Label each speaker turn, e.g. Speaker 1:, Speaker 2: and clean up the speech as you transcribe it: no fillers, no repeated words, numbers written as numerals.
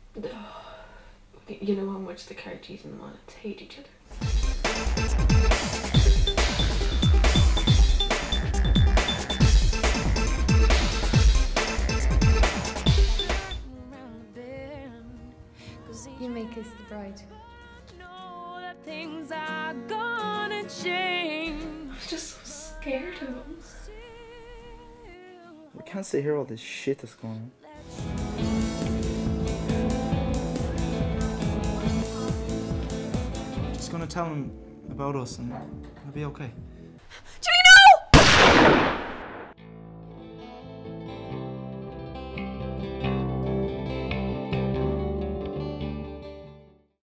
Speaker 1: You know how much the Cargies and the Monets hate each other.
Speaker 2: You may kiss the bride.
Speaker 3: Know that things are gonna change.
Speaker 1: I was just so scared of him.
Speaker 4: We can't sit here all this shit that's going on. Just gonna tell him about us and it'll be okay.
Speaker 3: Julie!